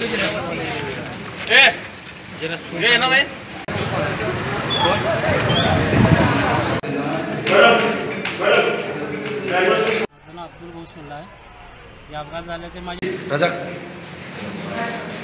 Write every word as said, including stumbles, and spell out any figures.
अब्दुल भोसमुल्ला आहे. जे अपघात झाले ते माझे रजाक